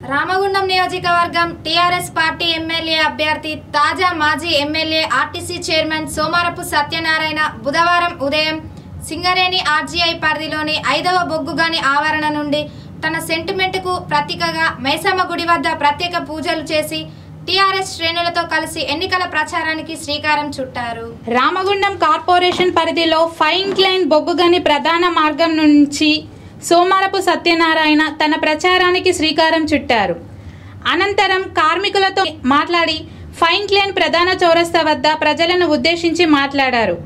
రామగుండం నియోజకవర్గం TRS party MLA అభ్యర్థి తాజా మాజీ MLA RTC chairman Somarapu Satyanarayana బుధవారం ఉదయం సింగరేణి ఆర్జీఐ పరిధిలోని 5వ బొగ్గుగని ఆవరణ నుండి తన సెంటిమెంట్కు ప్రతీకగా మైసమ్మ గుడి వద్ద ప్రత్యేక పూజలు చేసి టీఆర్ఎస్ శ్రేణులతో కలిసి ఎన్నికల ప్రచారానికి శ్రీకారం చుట్టారు. రామగుండం కార్పొరేషన్ పరిధిలో ఫైన్ క్లైన్ బొగ్గుగని ప్రధాన మార్గం నుంచి సోమారపు సత్యనారాయణ తన ప్రచారానికి శ్రీకారం చుట్టారు. అనంతరం కార్మికులతో మాట్లాడి ఫైన్ క్లైన్ ప్రధాన చౌరస్తా వద్ద ప్రజలను ఉద్దేశించి మాట్లాడారు.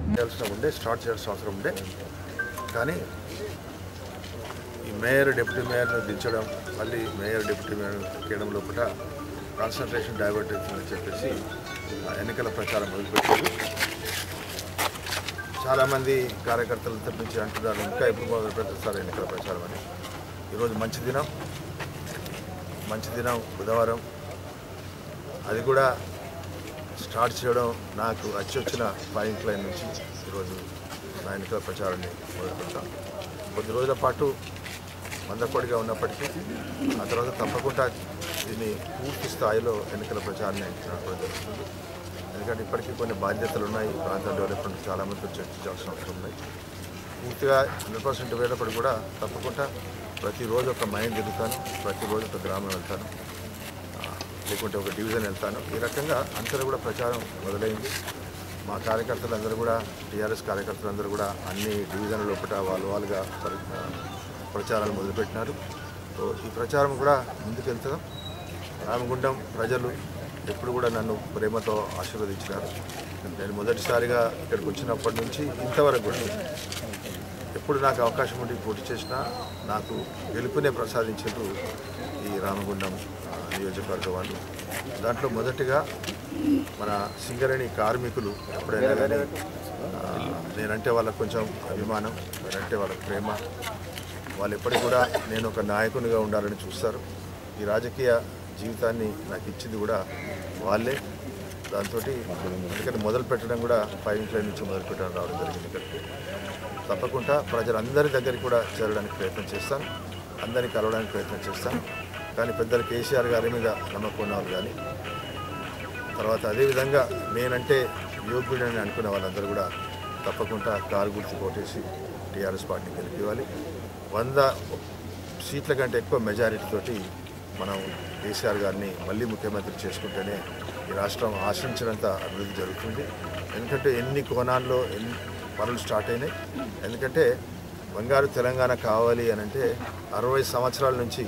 మేయర్ డిప్యూటీ మేయర్ను దించడం, మళ్ళీ మేయర్ డిప్యూటీ మేయర్ చేయడం లోపల కాన్సన్ట్రేషన్ డైవర్ట్ అవుతుందని చెప్పేసి ఎన్నికల ప్రచారం మొదలుపెట్టారు. చాలామంది కార్యకర్తలు తప్పించి అంటున్నారు ఇంకా ఎప్పుడు మొదలు పెడతారు ఎన్నికల ప్రచారం అని. ఈరోజు మంచి దినం బుధవారం, అది కూడా స్టార్ట్ చేయడం నాకు వచ్చిన ఫైన్ క్లైన్ నుంచి ఈరోజు నా ఎన్నికల ప్రచారాన్ని మొదలుపెడతాం. కొద్ది రోజుల పాటు మందకొడిగా ఉన్నప్పటికీ ఆ తర్వాత తప్పకుండా దీన్ని పూర్తి స్థాయిలో ఎన్నికల ప్రచారాన్ని నడపడం జరుగుతుంది. ఎందుకంటే ఇప్పటికీ కొన్ని బాధ్యతలు ఉన్నాయి, ప్రాంతం డెవలప్మెంట్ చాలామందితో చర్చించాల్సిన అవసరం ఉన్నాయి. పూర్తిగా 100% వేటప్పుడు కూడా తప్పకుండా ప్రతిరోజు ఒక మైండ్ తిరుగుతాను, ప్రతిరోజు ఒక గ్రామం వెళ్తాను, లేకుంటే ఒక డివిజన్ వెళ్తాను. ఈ రకంగా అంతా కూడా ప్రచారం మొదలైంది. మా కార్యకర్తలందరూ కూడా టీఆర్ఎస్ కార్యకర్తలందరూ కూడా అన్ని డివిజన్ల లోపల వాళ్ళుగా ప్రచారాలు మొదలుపెట్టినారు. సో ఈ ప్రచారం కూడా ముందుకెళ్తాం. రామగుండం ప్రజలు ఎప్పుడు కూడా నన్ను ప్రేమతో ఆశీర్వదించినారు. నేను మొదటిసారిగా ఇక్కడికి వచ్చినప్పటి నుంచి ఇంతవరకు కూడా ఎప్పుడు నాకు అవకాశం ఉండి పోటీ చేసినా నాకు గెలుపునే ప్రసాదించారు ఈ రామగుండం నియోజకవర్గం వాళ్ళు. దాంట్లో మొదటిగా మన సింగరేణి కార్మికులు ఎప్పుడైనా కానీ నేనంటే వాళ్ళకు కొంచెం అభిమానం, నేనంటే వాళ్ళకి ప్రేమ. వాళ్ళు ఎప్పటికి కూడా నేను ఒక నాయకునిగా ఉండాలని చూస్తారు. ఈ రాజకీయ జీవితాన్ని నాకు ఇచ్చింది కూడా వాళ్ళే. దాంతో ఎందుకంటే మొదలు పెట్టడం కూడా ఫైన్ క్లైన్ నుంచి మొదలు పెట్టడం రావడం జరిగింది. ఇక్కడికి తప్పకుండా ప్రజలందరి దగ్గరికి కూడా చేరడానికి ప్రయత్నం చేస్తాను, అందరినీ కలవడానికి ప్రయత్నం చేస్తాను. కానీ పెద్దలు కేసీఆర్ గారి మీద నమ్మకం ఉన్నవాళ్ళు కానీ, తర్వాత అదేవిధంగా నేనంటే యోగ్యుడని అనుకునే వాళ్ళందరూ కూడా తప్పకుండా కారు గుర్తు కొట్టేసి టీఆర్ఎస్ పార్టీకి గెలిపివ్వాలి. 100 సీట్ల కంటే ఎక్కువ మెజారిటీతోటి మనం కేసీఆర్ గారిని మళ్ళీ ముఖ్యమంత్రి చేసుకుంటేనే ఈ రాష్ట్రం ఆశించినంత అభివృద్ధి జరుగుతుంది. ఎందుకంటే ఎన్ని కోణాల్లో ఎన్ని పనులు స్టార్ట్ అయినాయి. ఎందుకంటే బంగారు తెలంగాణ కావాలి అని అంటే 65 సంవత్సరాల నుంచి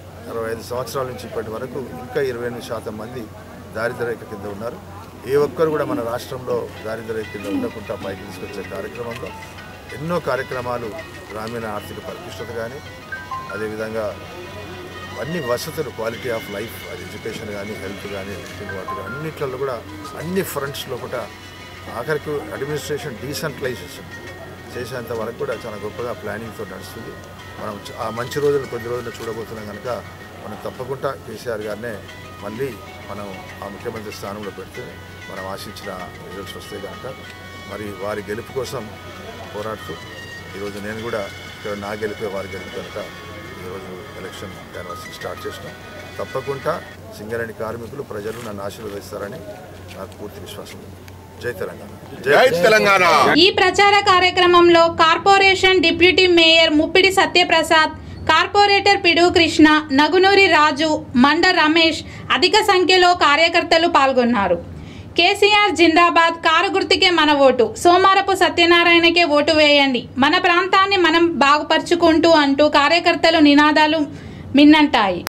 ఇప్పటి వరకు ఇంకా 28% మంది దారిద్ర్య రేఖ కింద ఉన్నారు. ఏ ఒక్కరు కూడా మన రాష్ట్రంలో దారిద్ర్య రేఖ కింద ఉండకుండా పైకి తీసుకొచ్చే కార్యక్రమంలో ఎన్నో కార్యక్రమాలు, గ్రామీణ ఆర్థిక పరిపుష్టత కానీ, అదేవిధంగా అన్ని వసతులు, క్వాలిటీ ఆఫ్ లైఫ్, అది ఎడ్యుకేషన్ కానీ, హెల్త్ కానీ, వాటర్ కానీ, అన్నిట్లలో కూడా అన్ని ఫ్రంట్స్లో కూడా ఆఖరికి అడ్మినిస్ట్రేషన్ డీసెంట్రలైజేషన్ చేసేంత వరకు కూడా చాలా గొప్పగా ప్లానింగ్తో నడుస్తుంది. మనం ఆ మంచి రోజులు కొద్ది రోజులు చూడబోతున్నాం కనుక మనం తప్పకుండా కేసీఆర్ గారినే మళ్ళీ మనం ఆ ముఖ్యమంత్రి స్థానంలో పెడితే మనం ఆశించిన రిజల్ట్స్ వస్తాయి కనుక మరి వారి గెలుపు కోసం పోరాడుతూ ఈరోజు నేను కూడా ఇక్కడ నా గెలిపే వారి గెలుపు కనుక ఈరోజు ఎలక్షన్ క్యాన్వాసింగ్ స్టార్ట్ చేసినాం. తప్పకుండా సింగరేణి కార్మికులు, ప్రజలు నన్ను ఆశీర్వదిస్తారని నాకు పూర్తి విశ్వాసం ఉంది. జై తెలంగాణ, జై తెలంగాణ. ఈ ప్రచార కార్యక్రమంలో corporation deputy mayor Muppidi Satyaprasad, corporator Pidugu Krishna, Nagunuri రాజు, మండ రమేష్ అధిక సంఖ్యలో కార్యకర్తలు పాల్గొన్నారు. కేసీఆర్ జిందాబాద్, కారు గుర్తుకే మన ఓటు, సోమారపు సత్యనారాయణకే ఓటు వేయండి, మన ప్రాంతాన్ని మనం బాగుపరుచుకుంటూ అంటూ కార్యకర్తలు నినాదాలు మిన్నంటాయి.